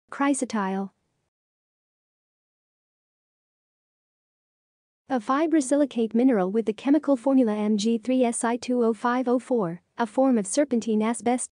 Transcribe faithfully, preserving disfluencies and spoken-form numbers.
Chrysotile. A fibrosilicate mineral with the chemical formula M G three S I two O five O four, a form of serpentine asbestos.